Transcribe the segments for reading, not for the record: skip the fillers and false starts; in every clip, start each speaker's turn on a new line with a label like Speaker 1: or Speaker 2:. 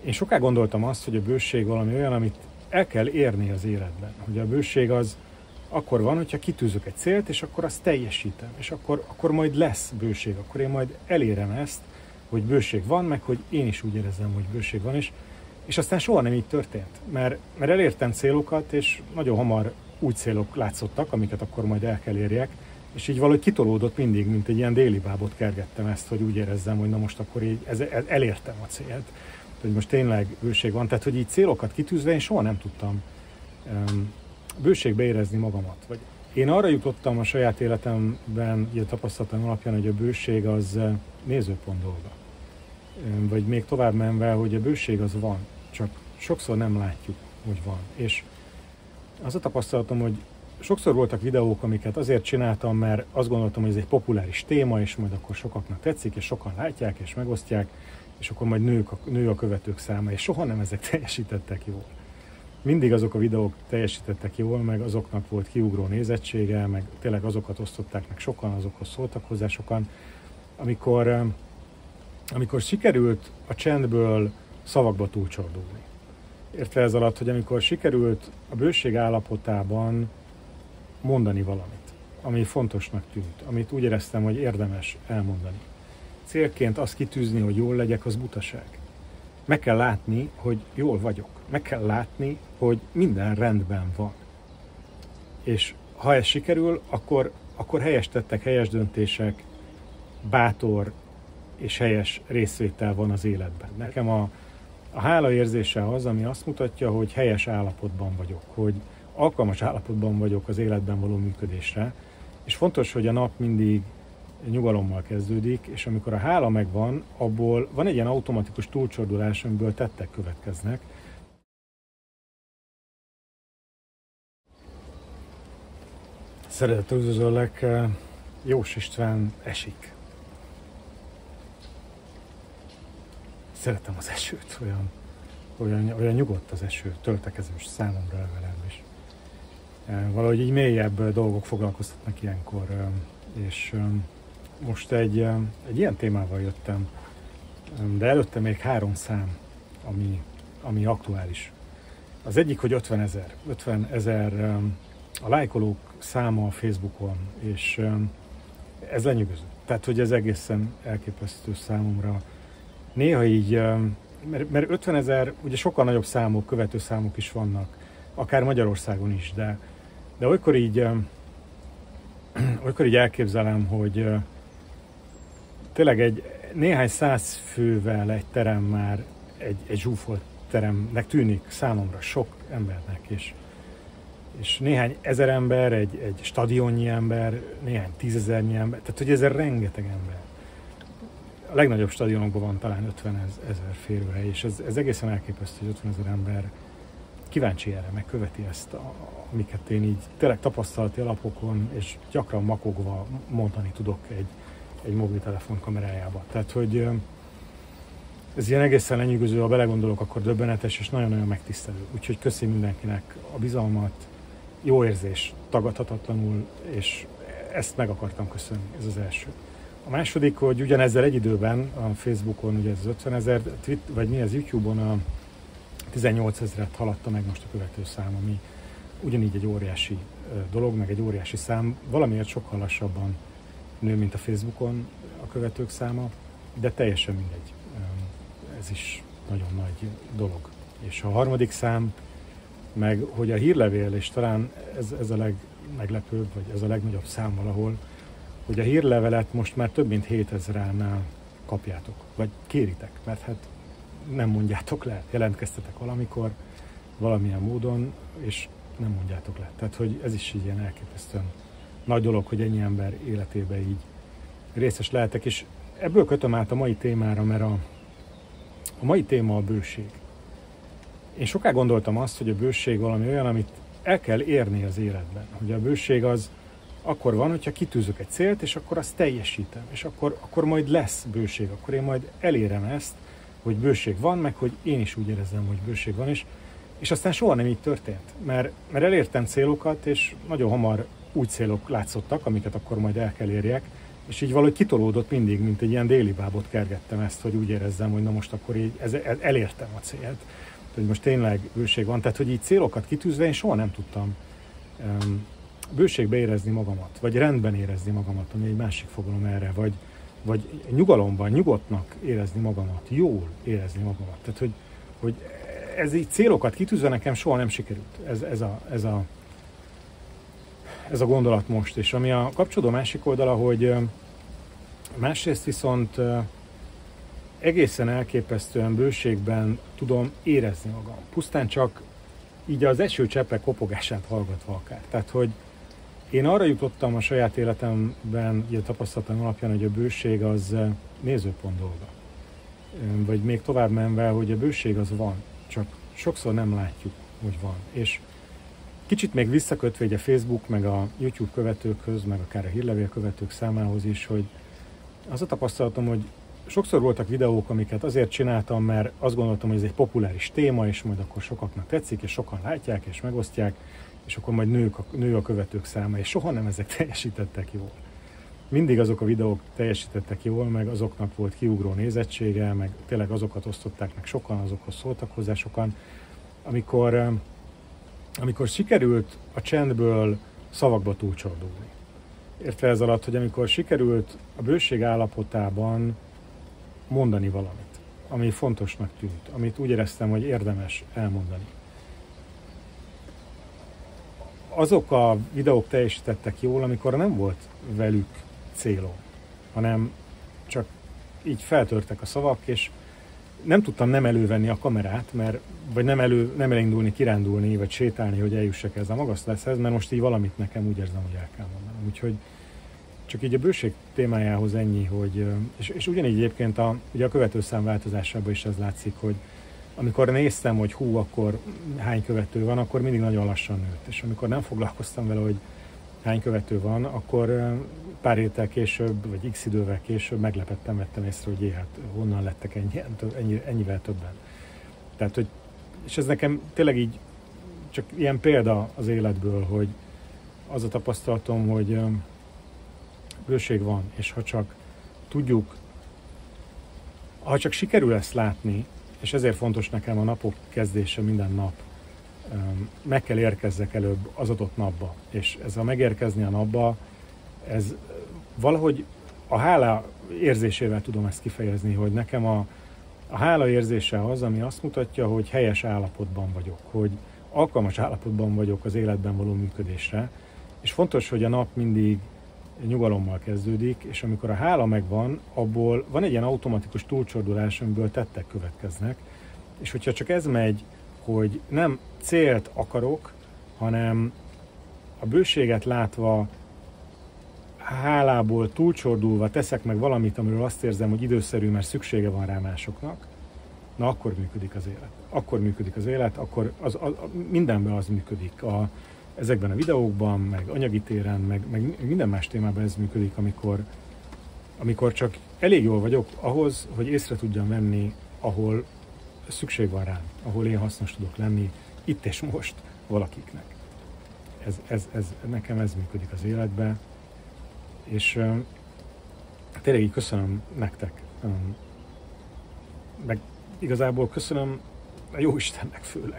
Speaker 1: Én sokáig gondoltam azt, hogy a bőség valami olyan, amit el kell érni az életben. Hogy a bőség az akkor van, hogyha kitűzök egy célt, és akkor azt teljesítem. És akkor majd lesz bőség, akkor én majd elérem ezt, hogy bőség van, meg hogy én is úgy érezzem, hogy bőség van is. És aztán soha nem így történt, mert elértem célokat, és nagyon hamar új célok látszottak, amiket akkor majd el kell érjek, és így valahogy kitolódott mindig, mint egy ilyen déli bábot kergettem ezt, hogy úgy érezzem, hogy na most akkor így elértem a célt, hogy most tényleg bőség van. Tehát, hogy így célokat kitűzve én soha nem tudtam bőségbe érezni magamat. Vagy én arra jutottam a saját életemben, a tapasztalatom alapján, hogy a bőség az nézőpont dolga. Vagy még tovább menve, hogy a bőség az van, csak sokszor nem látjuk, hogy van. És az a tapasztalatom, hogy sokszor voltak videók, amiket azért csináltam, mert azt gondoltam, hogy ez egy populáris téma, és majd akkor sokaknak tetszik, és sokan látják, és megosztják, és akkor majd nő a követők száma, és soha nem ezek teljesítettek jól. Mindig azok a videók teljesítettek jól, meg azoknak volt kiugró nézettsége, meg tényleg azokat osztották meg sokan, azokhoz szóltak hozzá sokan. Amikor sikerült a csendből szavakba túlcsordulni. Értve ez alatt, hogy amikor sikerült a bőség állapotában mondani valamit, ami fontosnak tűnt, amit úgy éreztem, hogy érdemes elmondani. Célként azt kitűzni, hogy jól legyek, az butaság. Meg kell látni, hogy jól vagyok. Meg kell látni, hogy minden rendben van. És ha ez sikerül, akkor helyes tettek, helyes döntések, bátor és helyes részvétel van az életben. Nekem a hála érzése az, ami azt mutatja, hogy helyes állapotban vagyok, hogy alkalmas állapotban vagyok az életben való működésre, és fontos, hogy a nap mindig nyugalommal kezdődik, és amikor a hála megvan, abból van egy ilyen automatikus túlcsordulás, amiből tettek következnek. Szeretettel üdvözöllek, Jós István esik. Szeretem az esőt, olyan nyugodt az eső, töltekezős számomra legalábbis. Valahogy így mélyebb dolgok foglalkoztatnak ilyenkor, és most egy ilyen témával jöttem, de előtte még 3 szám, ami aktuális. Az egyik, hogy 50 000 a lájkolók száma a Facebookon, és ez lenyűgöző. Tehát, hogy ez egészen elképesztő számomra. Néha így, mert 50 000, ugye sokkal nagyobb számok, követő számok is vannak, akár Magyarországon is, de olykor így elképzelem, hogy tényleg egy néhány 100 fővel egy terem már egy zsúfolt teremnek tűnik számomra, sok embernek, és néhány ezer ember, egy stadionnyi ember, néhány 10 000 ember, tehát hogy ez rengeteg ember. A legnagyobb stadionokban van talán 50 000 férőhely, és ez egészen elképesztő, hogy 50 000 ember kíváncsi erre, megköveti ezt, amiket én így tényleg tapasztalati alapokon, és gyakran makogva mondani tudok egy mobiltelefon kamerájába. Tehát, hogy ez ilyen egészen lenyűgöző, ha belegondolok, akkor döbbenetes, és nagyon-nagyon megtisztelő. Úgyhogy köszi mindenkinek a bizalmat, jó érzés, tagadhatatlanul, és ezt meg akartam köszönni, ez az első. A második, hogy ugyanezzel egy időben a Facebookon, ugye ez az 50 000, vagy mi az YouTube-on a 18 000-et haladta meg most a követőszám, ami ugyanígy egy óriási dolog, meg egy óriási szám, valamiért sokkal lassabban nő, mint a Facebookon a követők száma, de teljesen mindegy. Ez is nagyon nagy dolog. És a harmadik szám, meg hogy a hírlevél, és talán ez a legmeglepőbb, vagy ez a legnagyobb szám valahol, hogy a hírlevelet most már több mint 7000-nál kapjátok, vagy kéritek, mert hát nem mondjátok le, jelentkeztetek valamikor, valamilyen módon, és nem mondjátok le. Tehát, hogy ez is így ilyen elképesztően nagy dolog, hogy ennyi ember életébe így részes lehetek, és ebből kötöm át a mai témára, mert a mai téma a bőség. Én sokáig gondoltam azt, hogy a bőség valami olyan, amit el kell érni az életben. Hogy a bőség az akkor van, hogyha kitűzök egy célt, és akkor azt teljesítem, és akkor majd lesz bőség, akkor én majd elérem ezt, hogy bőség van, meg hogy én is úgy érezzem, hogy bőség van is, és aztán soha nem így történt, mert elértem célokat, és nagyon hamar új célok látszottak, amiket akkor majd el kell érjek, És így valahogy kitolódott mindig, mint egy ilyen déli bábot kergettem ezt, hogy úgy érezzem, hogy na most akkor így elértem a célt. Hogy most tényleg bőség van. Tehát, hogy így célokat kitűzve én soha nem tudtam bőségbe érezni magamat, vagy rendben érezni magamat, ami egy másik fogalom erre, vagy nyugalomban, nyugodtnak érezni magamat, jól érezni magamat. Tehát, hogy ez így célokat kitűzve nekem soha nem sikerült. Ez a gondolat most. És ami a kapcsolódó másik oldala, hogy másrészt viszont egészen elképesztően bőségben tudom érezni magam. Pusztán csak így az esőcseppek kopogását hallgatva akár. Tehát, hogy én arra jutottam a saját életemben, a tapasztalatom alapján, hogy a bőség az nézőpont dolga. Vagy még tovább menve, hogy a bőség az van, csak sokszor nem látjuk, hogy van. És kicsit még visszakötve a Facebook, meg a YouTube követőkhöz, meg akár a hírlevél követők számához is, hogy az a tapasztalatom, hogy sokszor voltak videók, amiket azért csináltam, mert azt gondoltam, hogy ez egy populáris téma, és majd akkor sokaknak tetszik, és sokan látják, és megosztják, és akkor majd nő a követők száma, és soha nem ezek teljesítettek jól. Mindig azok a videók teljesítettek jól, meg azoknak volt kiugró nézettsége, meg tényleg azokat osztották meg sokan, azokhoz szóltak hozzá sokan. Amikor sikerült a csendből szavakba túlcsordulni. Értve ez alatt, hogy amikor sikerült a bőség állapotában mondani valamit, ami fontosnak tűnt, amit úgy éreztem, hogy érdemes elmondani. Azok a videók teljesítettek jól, amikor nem volt velük célom, hanem csak így feltörtek a szavak, és nem tudtam nem elővenni a kamerát, vagy nem elindulni, kirándulni, vagy sétálni, hogy eljussak ez a magasztáshoz, mert most így valamit nekem úgy érzem, hogy el kell mondanom. Úgyhogy csak így a bőség témájához ennyi, hogy, és ugyanígy egyébként ugye a követőszám változásában is ez látszik, hogy amikor néztem, hogy akkor hány követő van, akkor mindig nagyon lassan nőtt. És amikor nem foglalkoztam vele, hogy hány követő van, akkor pár héttel később, vagy x idővel később meglepettem, vettem észre, hogy hát honnan lettek ennyivel többen. Tehát, hogy, és ez nekem tényleg így csak ilyen példa az életből, hogy az a tapasztalatom, hogy bőség van, és ha csak tudjuk, ha csak sikerül ezt látni, és ezért fontos nekem a napok kezdése minden nap, meg kell érkezzek előbb az adott napba, és ez a megérkezni a napba, ez valahogy a hála érzésével tudom ezt kifejezni, hogy nekem a hála érzése az, ami azt mutatja, hogy helyes állapotban vagyok, hogy alkalmas állapotban vagyok az életben való működésre, és fontos, hogy a nap mindig nyugalommal kezdődik, és amikor a hála megvan, abból van egy ilyen automatikus túlcsordulás, amiből tettek következnek, és hogyha csak ez megy, hogy nem célt akarok, hanem a bőséget látva, hálából túlcsordulva teszek meg valamit, amiről azt érzem, hogy időszerű, mert szüksége van rá másoknak, na akkor működik az élet. Akkor működik az élet, akkor mindenben az működik. Ezekben a videókban, meg anyagi téren, meg minden más témában ez működik, amikor csak elég jól vagyok ahhoz, hogy észre tudjam venni, ahol szükség van rám, ahol én hasznos tudok lenni, itt és most valakiknek. Nekem ez működik az életben, és tényleg így köszönöm nektek, meg igazából köszönöm a Jóistennek főleg,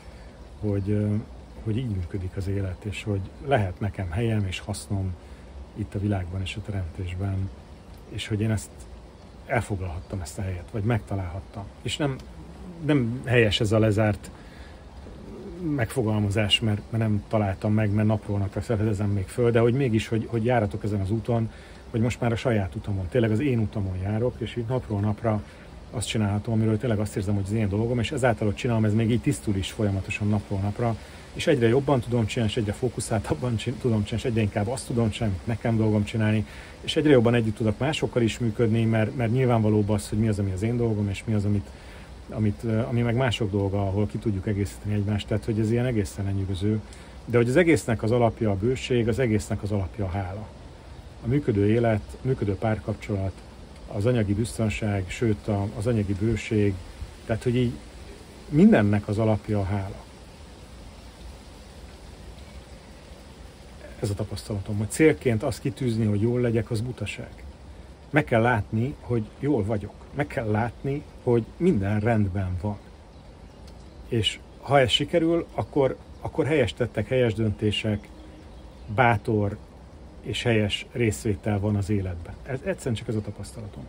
Speaker 1: hogy így működik az élet, és hogy lehet nekem helyem és hasznom itt a világban és a teremtésben, és hogy én elfoglalhattam ezt a helyet, vagy megtalálhattam. És nem helyes ez a lezárt megfogalmazás, mert nem találtam meg, mert napról napra fedezem még föl, de hogy mégis, hogy járatok ezen az úton, hogy most már a saját utamon, tényleg az én utamon járok, és így napról napra azt csinálhatom, amiről tényleg azt érzem, hogy az én dolgom, és ezáltal, hogy csinálom, ez még így tisztul is folyamatosan napról napra, és egyre jobban tudom csinálni, és egyre fókuszáltabban tudom csinálni, és egyre inkább azt tudom csinálni, amit nekem dolgom csinálni, és egyre jobban együtt tudok másokkal is működni, mert nyilvánvalóbb az, hogy mi az, ami az én dolgom, és mi az, ami meg mások dolga, ahol ki tudjuk egészíteni egymást, tehát hogy ez ilyen egészen lenyűgöző. De hogy az egésznek az alapja a bőség, az egésznek az alapja a hála. A működő élet, működő párkapcsolat, az anyagi biztonság, sőt az anyagi bőség, tehát hogy így mindennek az alapja a hála. ez a tapasztalatom, hogy célként azt kitűzni, hogy jól legyek, az butaság. Meg kell látni, hogy jól vagyok. Meg kell látni, hogy minden rendben van. És ha ez sikerül, akkor helyes tettek, helyes döntések, bátor és helyes részvétel van az életben. Ez egyszerűen csak ez a tapasztalatom.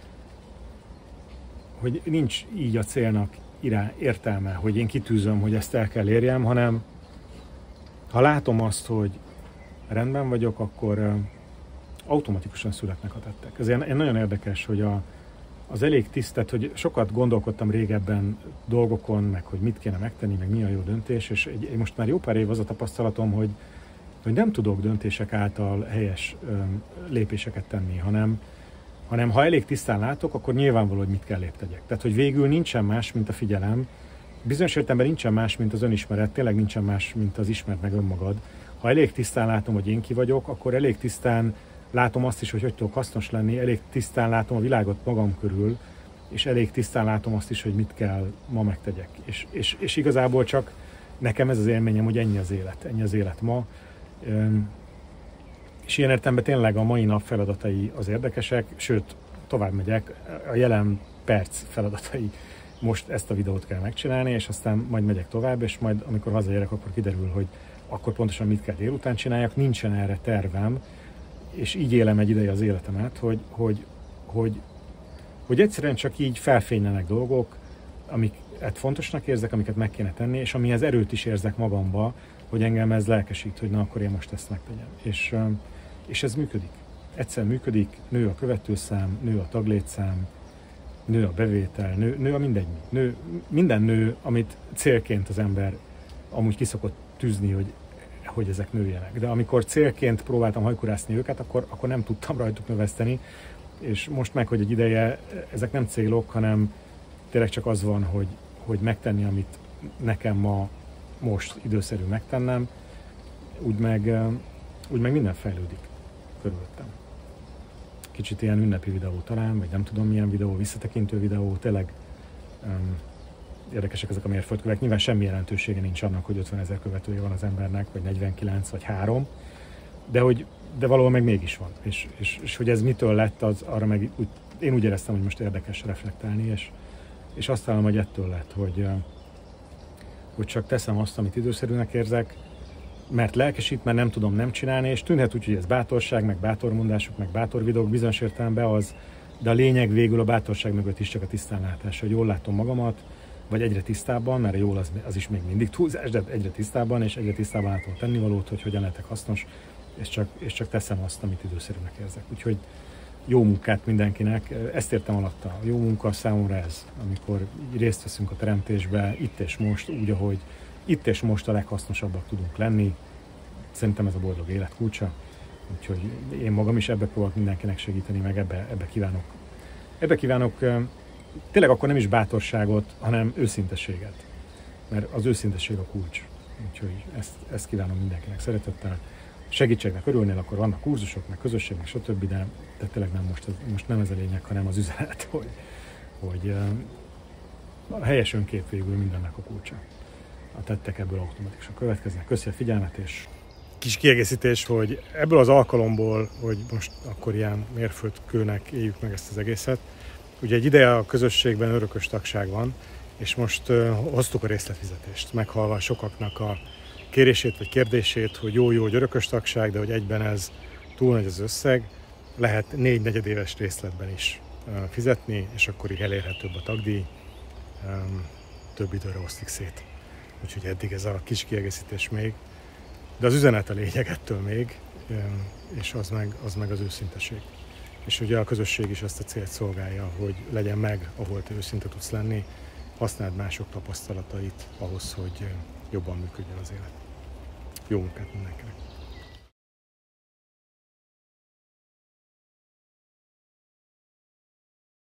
Speaker 1: Hogy nincs így a célnak értelme, hogy én kitűzöm, hogy ezt el kell érjem, hanem ha látom azt, hogy rendben vagyok, akkor automatikusan születnek a tettek. Ez nagyon érdekes, hogy az elég tisztelt, hogy sokat gondolkodtam régebben dolgokon, meg hogy mit kéne megtenni, meg mi a jó döntés, és most már jó pár év az a tapasztalatom, hogy nem tudok döntések által helyes lépéseket tenni, hanem ha elég tisztán látok, akkor nyilvánvaló, hogy mit kell léptegyek. Tehát, hogy végül nincsen más, mint a figyelem. Bizonyos értelemben nincsen más, mint az önismeret, tényleg nincsen más, mint az ismerd meg önmagad. Ha elég tisztán látom, hogy én ki vagyok, akkor elég tisztán látom azt is, hogy tudok hasznos lenni, elég tisztán látom a világot magam körül, és elég tisztán látom azt is, hogy mit kell ma megtegyek. És igazából csak nekem ez az élményem, hogy ennyi az élet ma. És ilyen értelemben tényleg a mai nap feladatai az érdekesek, sőt, tovább megyek, a jelen perc feladatai. Most ezt a videót kell megcsinálni, és aztán majd megyek tovább, és majd amikor hazaérek, akkor kiderül, hogy akkor pontosan mit kell délután csináljak, nincsen erre tervem, és így élem egy ideje az életemet, hogy egyszerűen csak így felfénylenek dolgok, amiket fontosnak érzek, amiket meg kéne tenni, és amihez erőt is érzek magamba, hogy engem ez lelkesít, hogy na akkor én most ezt megtegyem. És ez működik. Egyszer működik, nő a követőszám, nő a taglétszám, nő a bevétel, nő a mindegy. Minden nő, amit célként az ember amúgy kiszokott tűzni, hogy ezek nőjenek. De amikor célként próbáltam hajkurászni őket, akkor nem tudtam rajtuk növeszteni, és most meg, hogy egy ideje, ezek nem célok, hanem tényleg csak az van, hogy megtenni, amit nekem ma most időszerű megtennem, úgy meg minden fejlődik körülöttem. Kicsit ilyen ünnepi videó talán, vagy nem tudom milyen videó, visszatekintő videó, tényleg érdekesek ezek a mérföldkövek. Nyilván semmi jelentősége nincs annak, hogy 50 000 követője van az embernek, vagy 49, vagy 3, de valahol meg mégis van. És hogy ez mitől lett, arra meg én úgy éreztem, hogy most érdekes reflektálni, és azt találom, hogy ettől lett, hogy csak teszem azt, amit időszerűnek érzek, mert lelkesít, mert nem tudom nem csinálni, és tűnhet úgy, hogy ez bátorság, meg bátormondások, meg bátor videók, bizonyos értelemben az, de a lényeg végül a bátorság mögött is csak a tisztánlátás, hogy jól látom magamat, vagy egyre tisztábban, mert a jól az is még mindig túlzás, de egyre tisztábban, és egyre tisztábban látom a tennivalót, hogy hogyan lehetek hasznos, és csak teszem azt, amit időszerűnek érzek. Úgyhogy jó munkát mindenkinek, ezt értem alatta. A jó munka számomra ez, amikor részt veszünk a teremtésbe, itt és most, úgy, ahogy itt és most a leghasznosabbak tudunk lenni. Szerintem ez a boldog élet kulcsa, úgyhogy én magam is ebbe próbálok mindenkinek segíteni, meg ebbe kívánok tényleg akkor nem is bátorságot, hanem őszinteséget, mert az őszinteség a kulcs, úgyhogy ezt kívánom mindenkinek szeretettel. Segítségnek örülnél, akkor vannak kurzusok, meg közösség, meg stb., de tényleg nem most nem ez a lényeg, hanem az üzenet, hogy a helyes önkép végül mindennek a kulcsa. A tettek ebből automatikusan következnek. Köszi a figyelmet, és kis kiegészítés, hogy ebből az alkalomból, hogy most akkor ilyen mérföldkőnek éljük meg ezt az egészet. Ugye egy ideje a közösségben örökös tagság van, és most hoztuk a részletfizetést, meghalva sokaknak a kérését vagy kérdését, hogy jó, hogy örökös tagság, de hogy egyben ez túl nagy az összeg, lehet 4 negyedéves részletben is fizetni, és akkor így elérhetőbb a tagdíj, több időre osztik szét. Úgyhogy eddig ez a kis kiegészítés még. De az üzenet a lényeg ettől még, és az meg az őszinteség. És ugye a közösség is ezt a célt szolgálja, hogy legyen meg, ahol te őszinte tudsz lenni, használd mások tapasztalatait ahhoz, hogy jobban működjön az élet. Jó munkát mindenkinek!